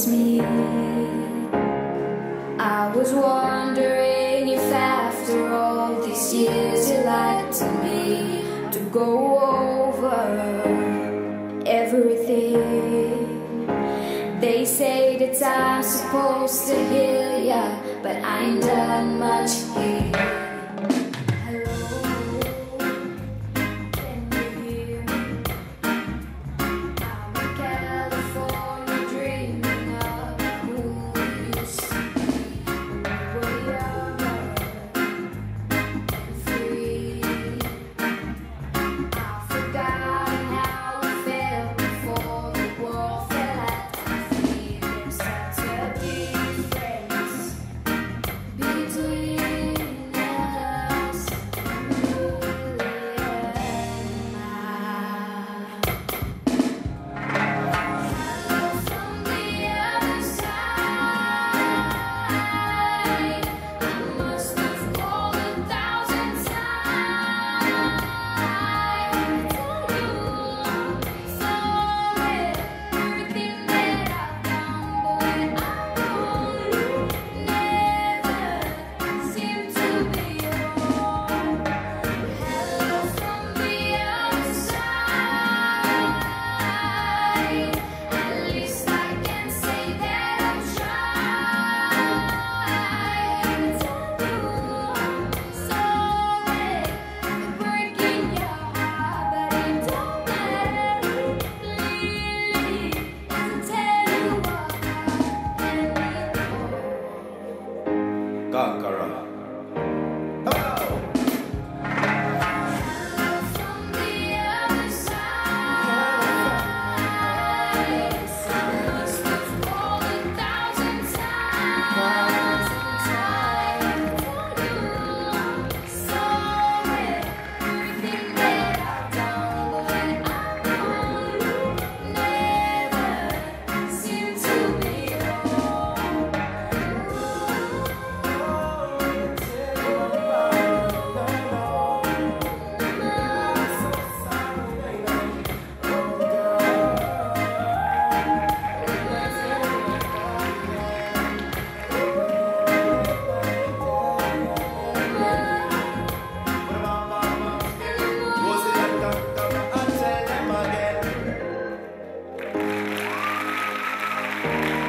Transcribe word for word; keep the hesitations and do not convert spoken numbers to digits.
it's me. I was wondering if after all these years you lied to me, to go over everything. They say that I'm supposed to heal ya, but I ain't done much here. Conqueror. Thank you.